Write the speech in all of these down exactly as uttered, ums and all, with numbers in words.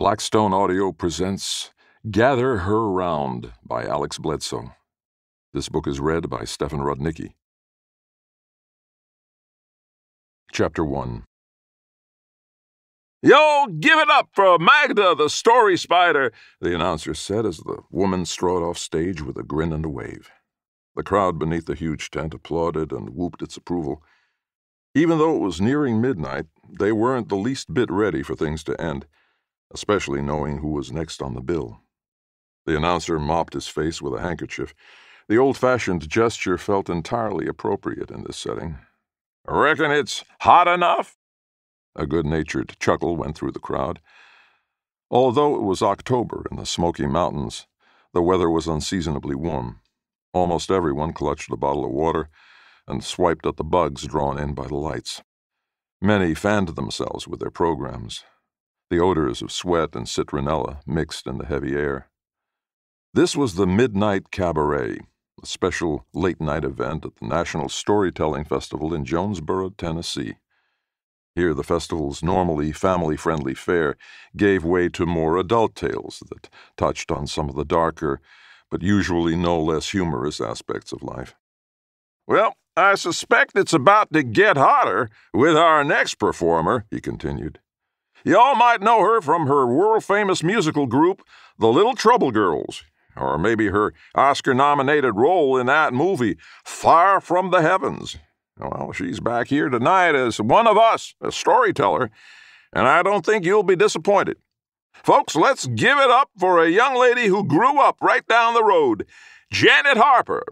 Blackstone Audio presents Gather Her Round by Alex Bledsoe. This book is read by Stefan Rudnicki. Chapter one. "Yo, give it up for Magda, the story spider," the announcer said as the woman strode off stage with a grin and a wave. The crowd beneath the huge tent applauded and whooped its approval. Even though it was nearing midnight, they weren't the least bit ready for things to end, especially knowing who was next on the bill. The announcer mopped his face with a handkerchief. The old-fashioned gesture felt entirely appropriate in this setting. "Reckon it's hot enough?" A good-natured chuckle went through the crowd. Although it was October in the Smoky Mountains, the weather was unseasonably warm. Almost everyone clutched a bottle of water and swiped at the bugs drawn in by the lights. Many fanned themselves with their programs. The odors of sweat and citronella mixed in the heavy air. This was the Midnight Cabaret, a special late-night event at the National Storytelling Festival in Jonesboro, Tennessee. Here, the festival's normally family-friendly fare gave way to more adult tales that touched on some of the darker, but usually no less humorous aspects of life. "Well, I suspect it's about to get hotter with our next performer," he continued. "Y'all might know her from her world-famous musical group, the Little Trouble Girls, or maybe her Oscar-nominated role in that movie, Far from the Heavens. Well, she's back here tonight as one of us, a storyteller, and I don't think you'll be disappointed. Folks, let's give it up for a young lady who grew up right down the road, Janet Harper."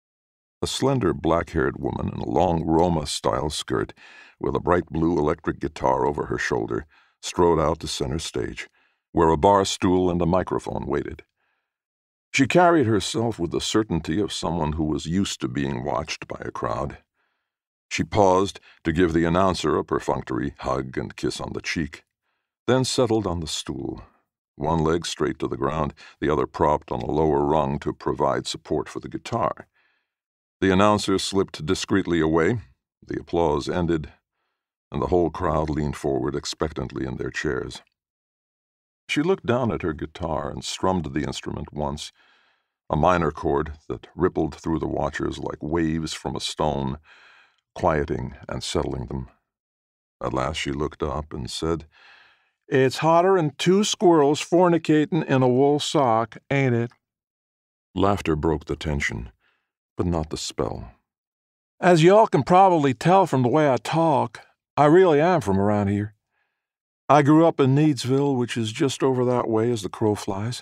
A slender black-haired woman in a long Roma-style skirt with a bright blue electric guitar over her shoulder strode out to center stage, where a bar stool and a microphone waited. She carried herself with the certainty of someone who was used to being watched by a crowd. She paused to give the announcer a perfunctory hug and kiss on the cheek, then settled on the stool, one leg straight to the ground, the other propped on a lower rung to provide support for the guitar. The announcer slipped discreetly away, the applause ended, and the whole crowd leaned forward expectantly in their chairs. She looked down at her guitar and strummed the instrument once, a minor chord that rippled through the watchers like waves from a stone, quieting and settling them. At last she looked up and said, "It's hotter'n two squirrels fornicating in a wool sock, ain't it?" Laughter broke the tension, but not the spell. "As y'all can probably tell from the way I talk, I really am from around here. I grew up in Needsville, which is just over that way as the crow flies.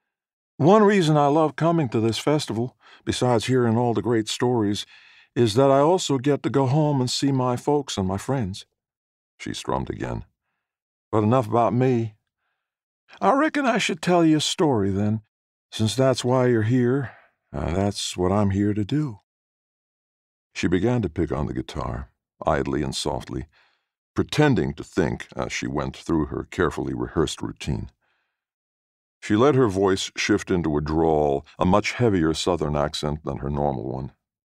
One reason I love coming to this festival, besides hearing all the great stories, is that I also get to go home and see my folks and my friends." She strummed again. "But enough about me. I reckon I should tell you a story, then, since that's why you're here. Uh, that's what I'm here to do." She began to pick on the guitar, idly and softly, pretending to think as she went through her carefully rehearsed routine. She let her voice shift into a drawl, a much heavier Southern accent than her normal one.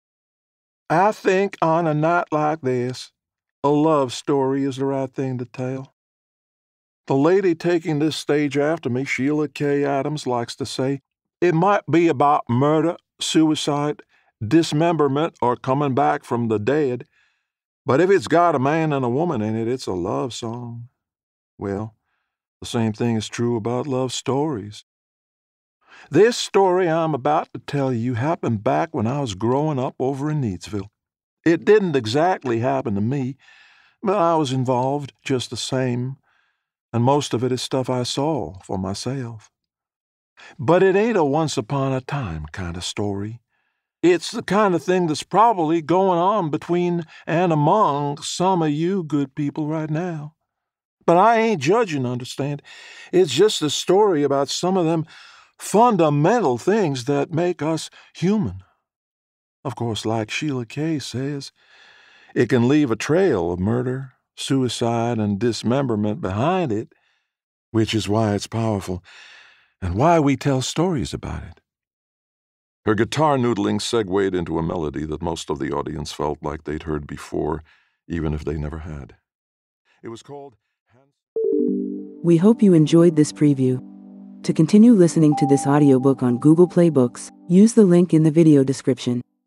"I think on a night like this, a love story is the right thing to tell. The lady taking this stage after me, Sheila K. Adams, likes to say, it might be about murder, suicide, dismemberment, or coming back from the dead, but if it's got a man and a woman in it, it's a love song. Well, the same thing is true about love stories. This story I'm about to tell you happened back when I was growing up over in Needsville. It didn't exactly happen to me, but I was involved just the same, and most of it is stuff I saw for myself. But it ain't a once-upon-a-time kind of story. It's the kind of thing that's probably going on between and among some of you good people right now. But I ain't judging, understand? It's just a story about some of them fundamental things that make us human. Of course, like Sheila K. says, it can leave a trail of murder, suicide, and dismemberment behind it, which is why it's powerful and why we tell stories about it." Her guitar noodling segued into a melody that most of the audience felt like they'd heard before, even if they never had. It was called... We hope you enjoyed this preview. To continue listening to this audiobook on Google Play Books, use the link in the video description.